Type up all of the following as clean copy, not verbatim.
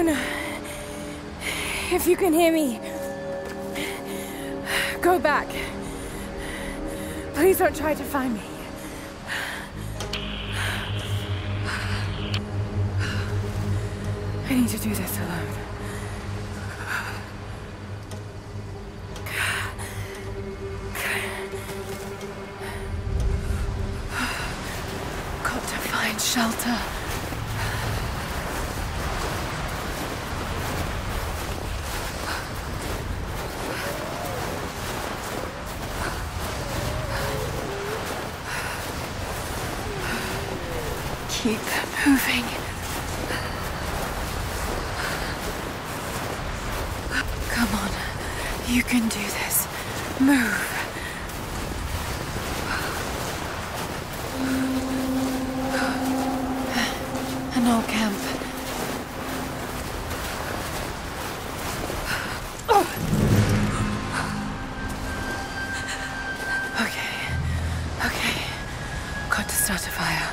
Jonah, if you can hear me, go back. Please don't try to find me. I need to do this alone. Got to find shelter. Keep moving. Come on, you can do this. Move. An old camp. Okay. Got to start a fire.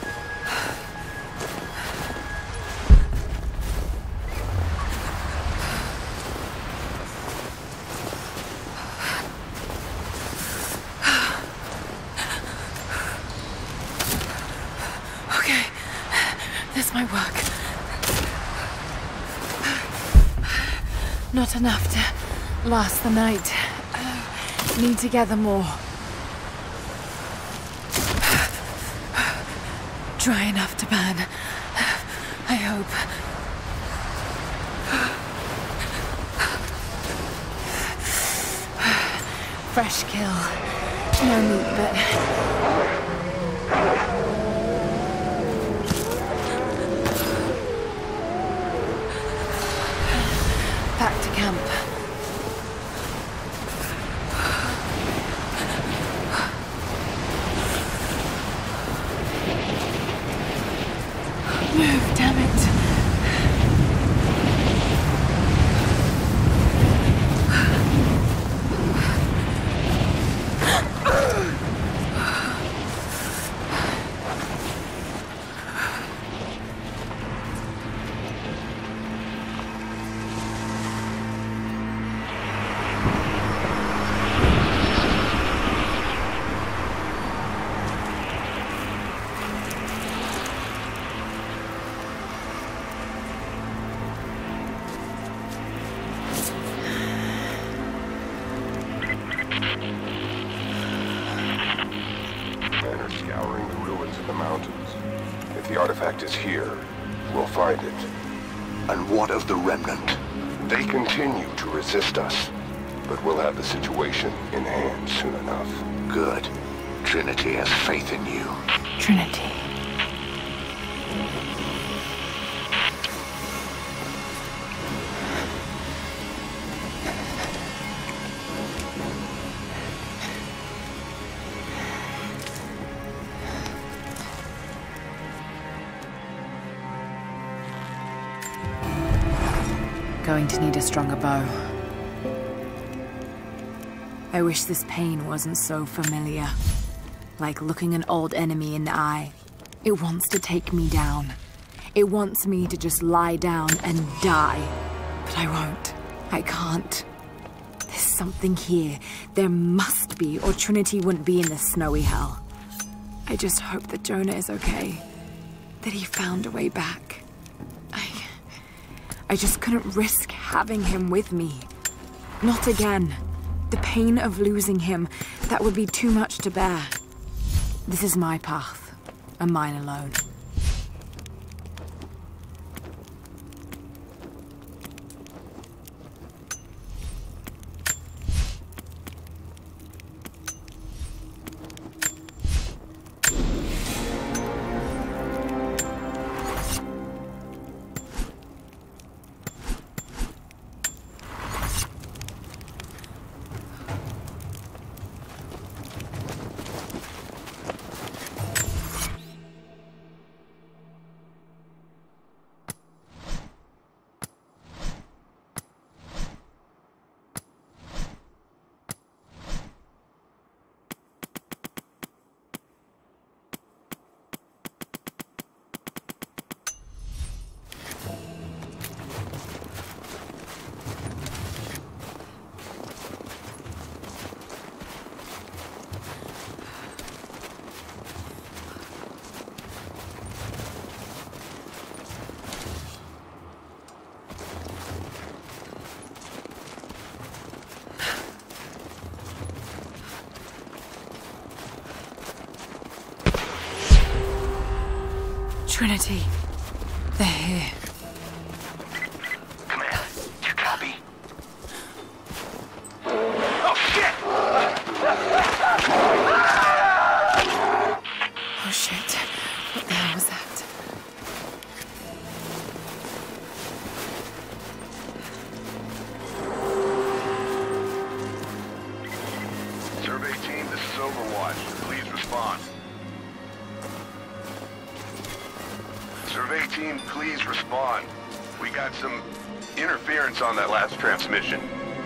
This might work. Not enough to last the night. Need to gather more. Dry enough to burn. I hope. Fresh kill. No meat, but... Back to camp. Move, damn it. Men are scouring the ruins of the mountains. If the artifact is here, we'll find it. And what of the remnant? They continue to resist us, but we'll have the situation in hand soon enough. Good. Trinity has faith in you. Trinity. Going to need a stronger bow. I wish this pain wasn't so familiar. Like looking an old enemy in the eye. It wants to take me down. It wants me to just lie down and die. But I won't. I can't. There's something here. There must be, or Trinity wouldn't be in this snowy hell. I just hope that Jonah is okay. That he found a way back. I just couldn't risk having him with me. Not again. The pain of losing him, that would be too much to bear. This is my path, and mine alone. Trinity. They're here. Command, do you copy? Oh, shit! Oh shit. What the hell was that? Survey team, this is Overwatch. Please respond. Survey team, please respond. We got some interference on that last transmission.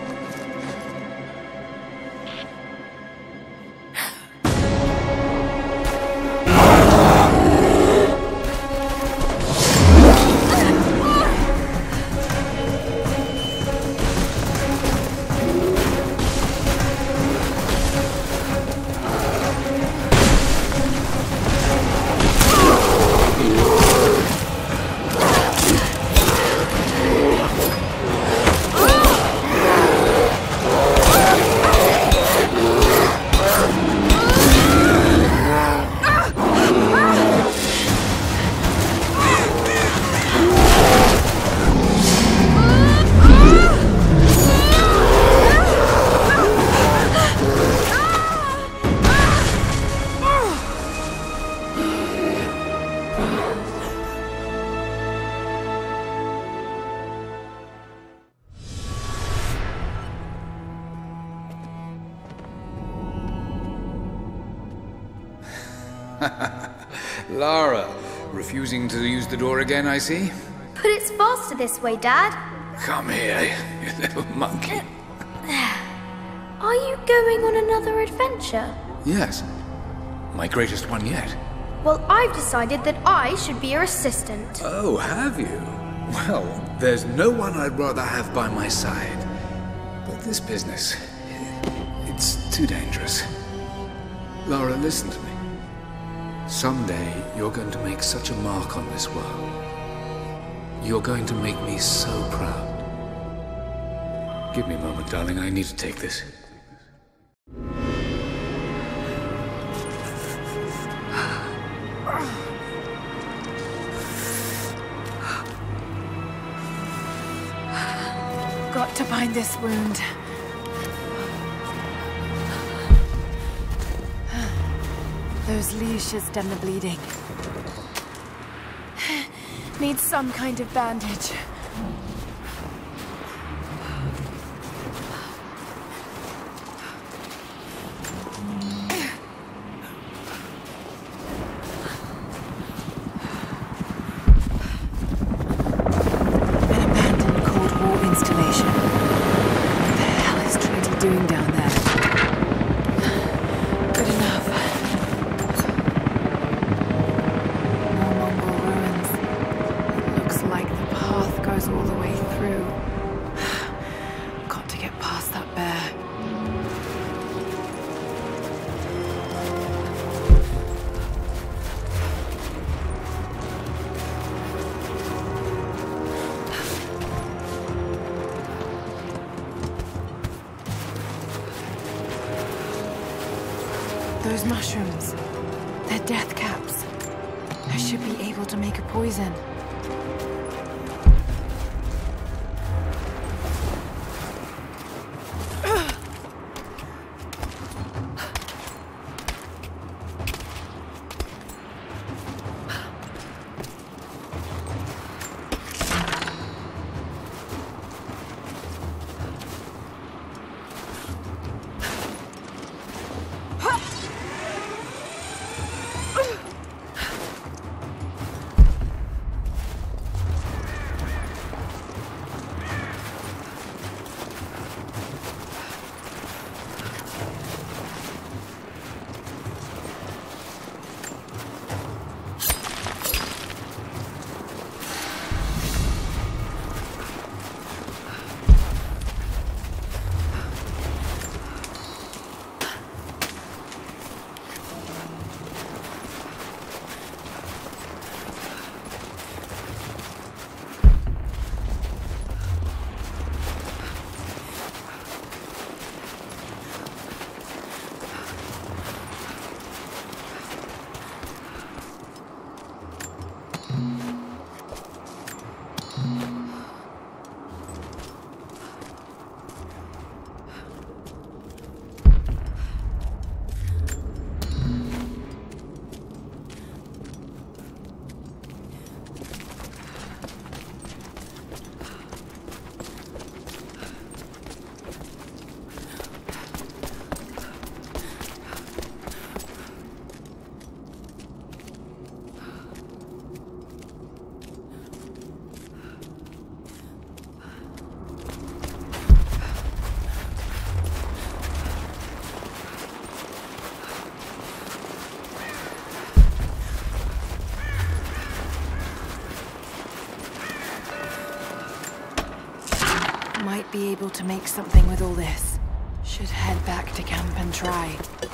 Lara, refusing to use the door again, I see? But it's faster this way, Dad. Come here, you little monkey. Are you going on another adventure? Yes, my greatest one yet. Well, I've decided that I should be your assistant. Oh, have you? Well, there's no one I'd rather have by my side. But this business, it's too dangerous. Lara, listen to me. Someday, you're going to make such a mark on this world. You're going to make me so proud. Give me a moment, darling. I need to take this. Got to bind this wound. Those leaves should stem the bleeding. Need some kind of bandage. An abandoned Cold War installation. What the hell is Trinity doing down there? Good enough. More Mongol ruins. Looks like the path goes all the way through. Got to get past that bear. Those mushrooms, they're death caps. I should be able to make a poison. Might be able to make something with all this. Should head back to camp and try.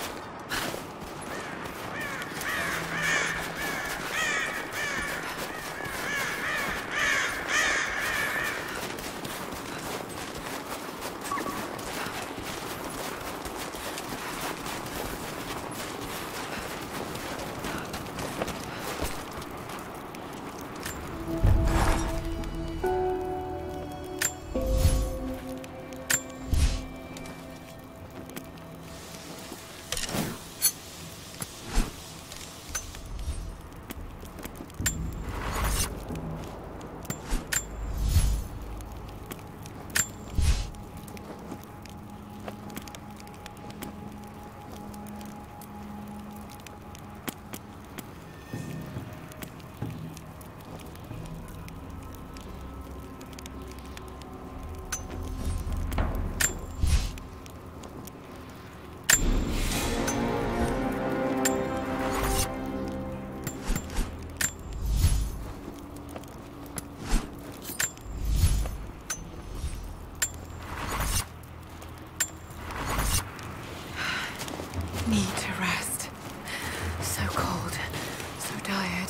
Need to rest. So cold, so tired.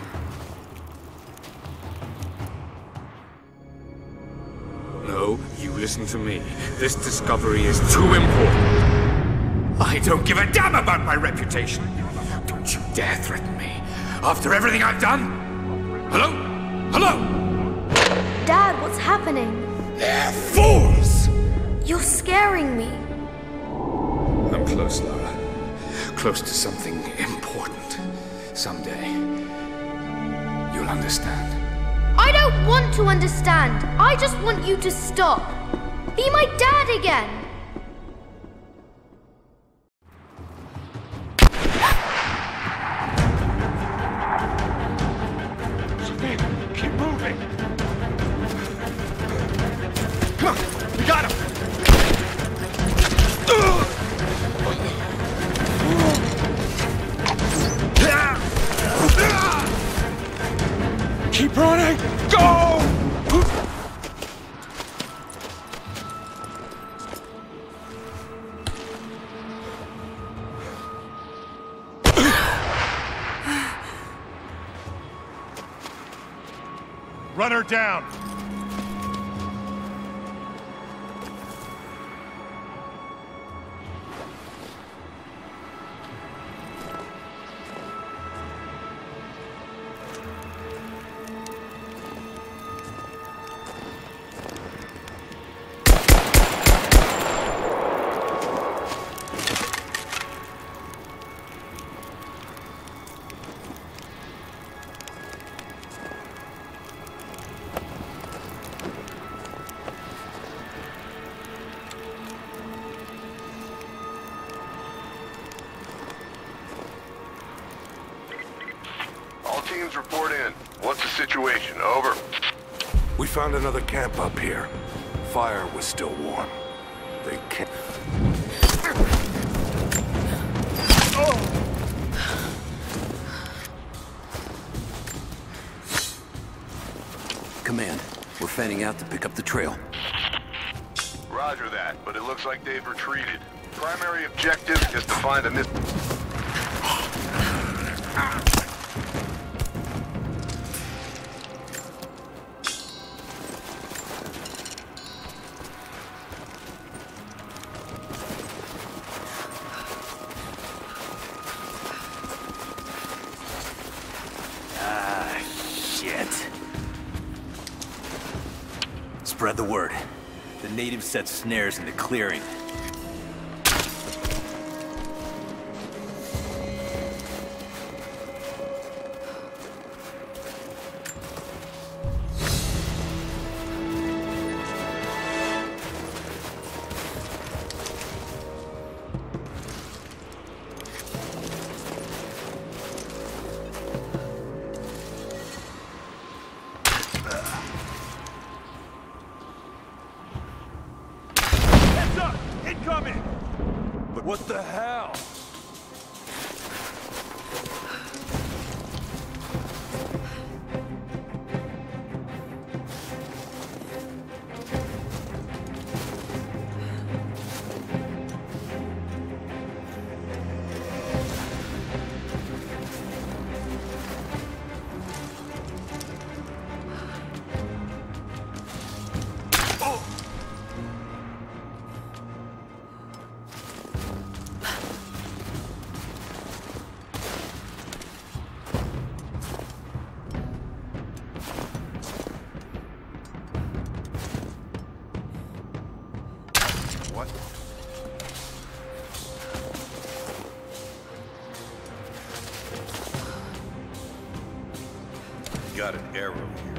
No, you listen to me. This discovery is too important. I don't give a damn about my reputation. Don't you dare threaten me. After everything I've done? Hello? Hello? Dad, what's happening? They're fools! You're scaring me. I'm close, Lara. Close to something important. Someday, you'll understand. I don't want to understand. I just want you to stop. Be my dad again. Sophia, keep moving. Come on, we got him. Keep running! Go! Run her down! Teams report in. What's the situation? Over. We found another camp up here. Fire was still warm. They can't... Command, we're fanning out to pick up the trail. Roger that, but it looks like they've retreated. Primary objective is to find a miss... Spread the word. The natives set snares in the clearing. Heads up! got an arrow here.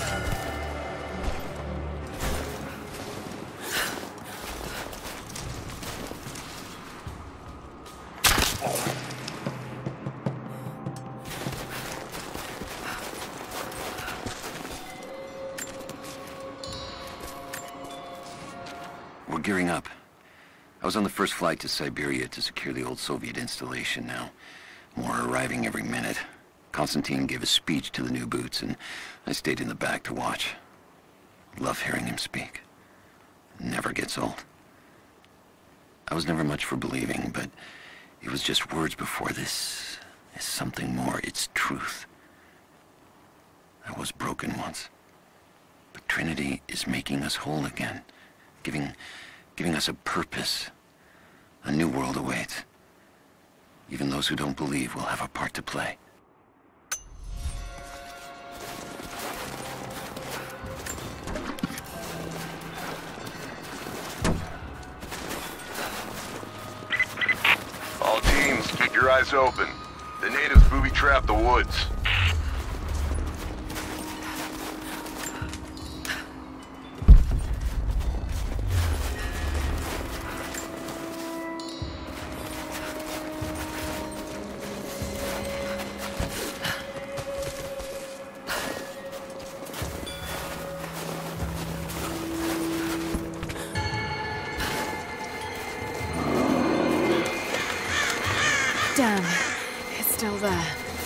We're gearing up. I was on the first flight to Siberia to secure the old Soviet installation now. More are arriving every minute. Konstantin gave a speech to the new boots, and I stayed in the back to watch. Love hearing him speak. Never gets old. I was never much for believing, but it was just words before. This is something more. It's truth. I was broken once. But Trinity is making us whole again. Giving us a purpose. A new world awaits. Even those who don't believe will have a part to play. All teams, keep your eyes open. The natives booby-trapped the woods. Damn, it's still there.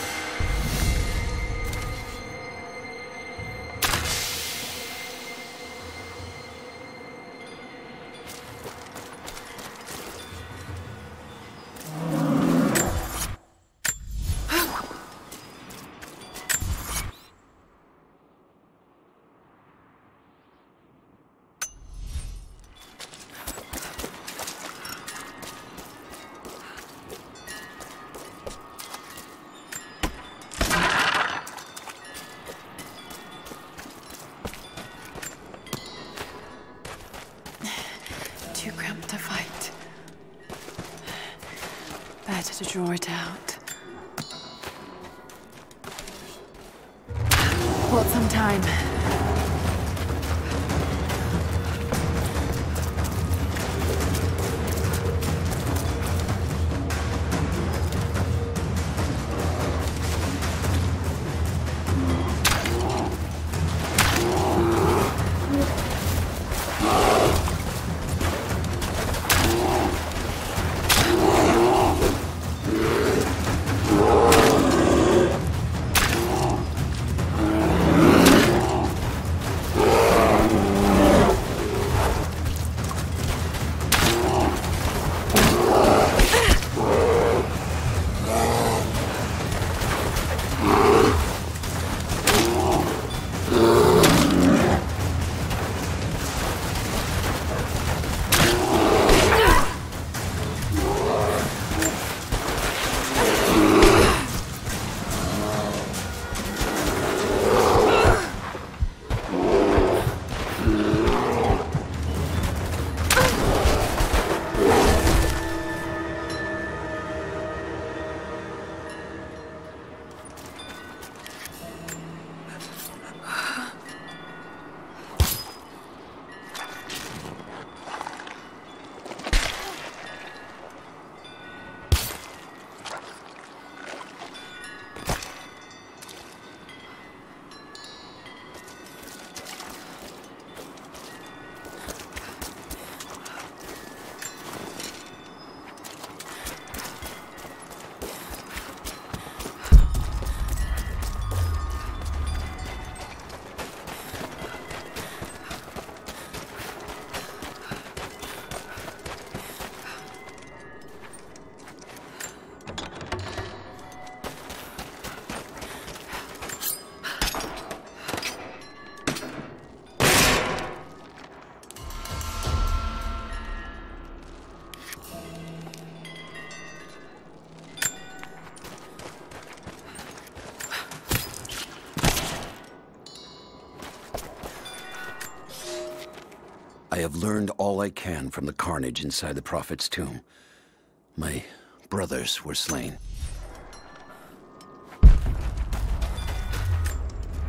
Too cramped to fight. Better to draw it out. Bought some time. I have learned all I can from the carnage inside the Prophet's tomb. My brothers were slain.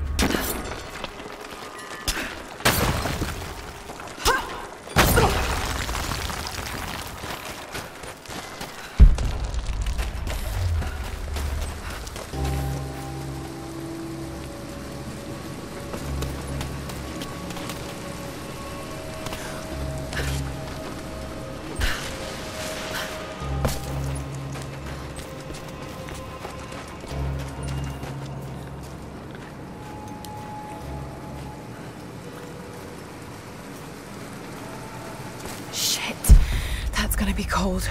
Shit. That's gonna be cold.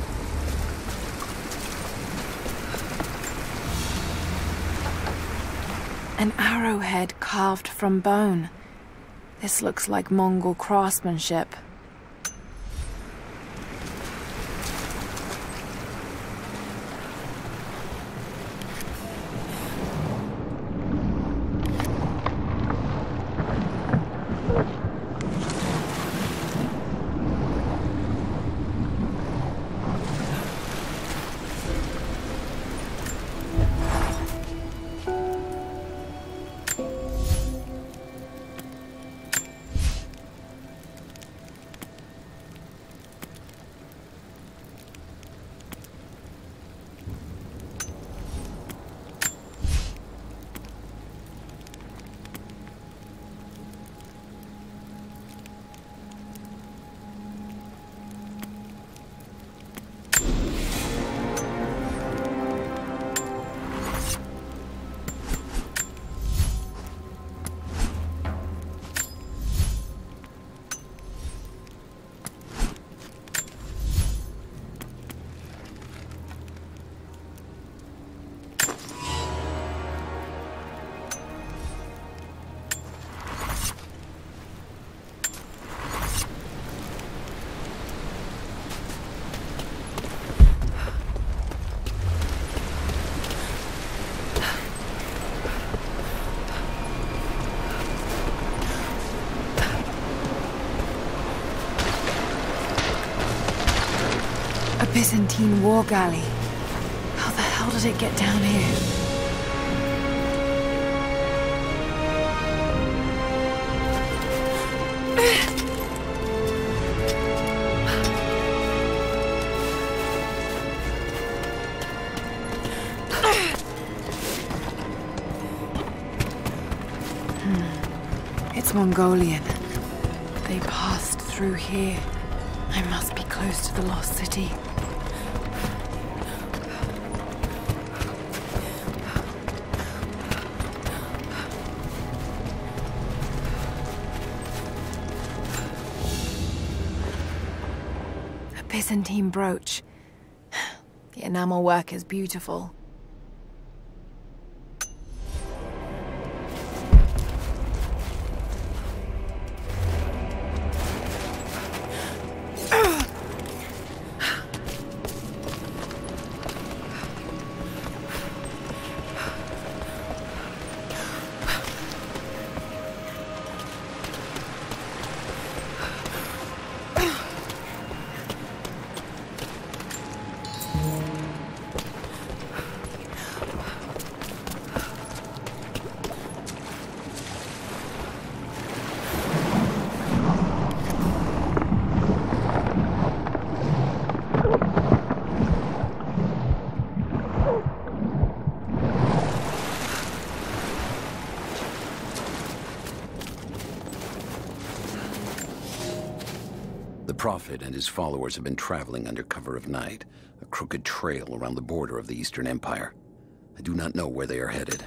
An arrowhead carved from bone. This looks like Mongol craftsmanship. Byzantine war galley. How the hell did it get down here? It's Mongolian. They passed through here. I must be close to the lost city. A Byzantine brooch. The enamel work is beautiful. The Prophet and his followers have been traveling under cover of night, a crooked trail around the border of the Eastern Empire. I do not know where they are headed.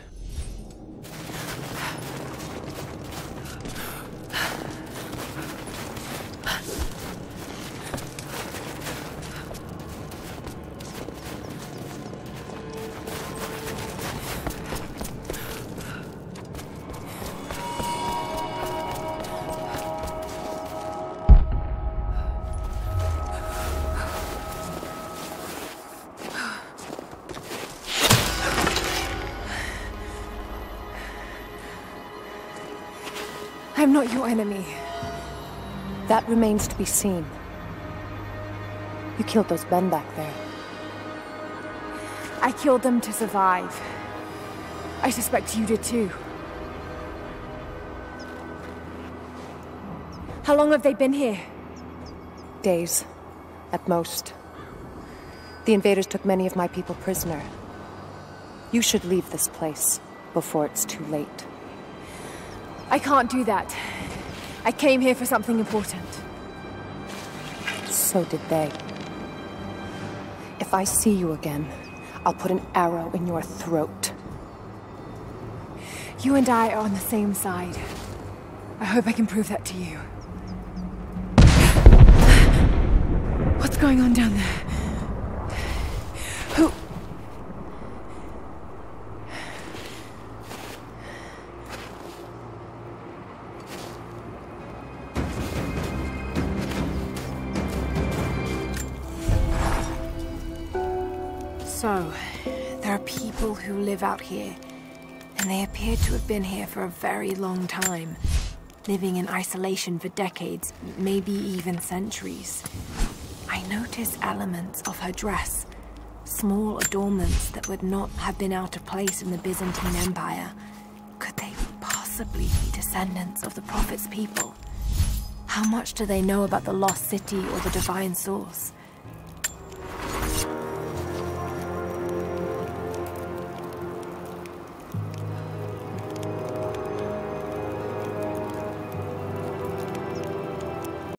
I'm not your enemy. That remains to be seen. You killed those men back there. I killed them to survive. I suspect you did too. How long have they been here? Days, at most. The invaders took many of my people prisoner. You should leave this place before it's too late. I can't do that. I came here for something important. So did they. If I see you again, I'll put an arrow in your throat. You and I are on the same side. I hope I can prove that to you. What's going on down there? Who? So, there are people who live out here, and they appear to have been here for a very long time, living in isolation for decades, maybe even centuries. I notice elements of her dress, small adornments that would not have been out of place in the Byzantine Empire. Could they possibly be descendants of the Prophet's people? How much do they know about the lost city or the divine source?